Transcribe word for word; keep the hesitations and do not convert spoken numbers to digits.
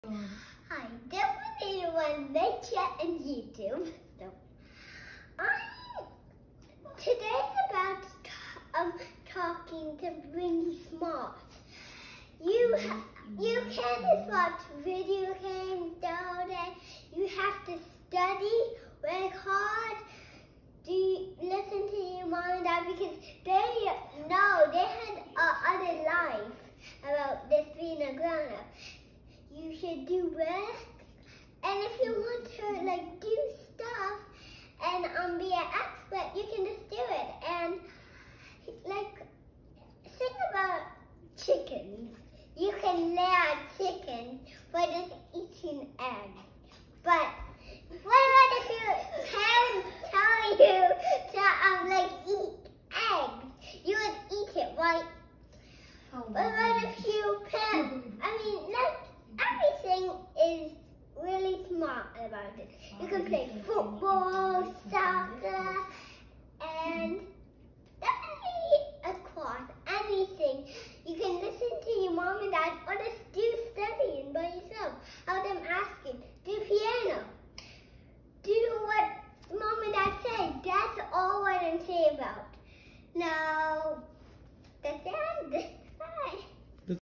Hi, definitely on Nature and YouTube. So, I today's about um talking to really smart. You you can't just watch video games all day. You have to study, work hard. Do you listen to your mom and dad because they know they had a other life about this being a grown up. You should do work, and if you want to like do stuff and um be an expert, you can just do it. And like think about chickens. You can learn chicken by just eating eggs. But what about if your parents tell you to um like eat eggs? You would eat it, right? Oh, what about if you parents? I mean, like. Everything is really smart about it. You can play football, soccer, and definitely across anything. You can listen to your mom and dad or just do studying by yourself. How them asking, do piano, do what mom and dad say. That's all what I'm saying about. Now, that's the end.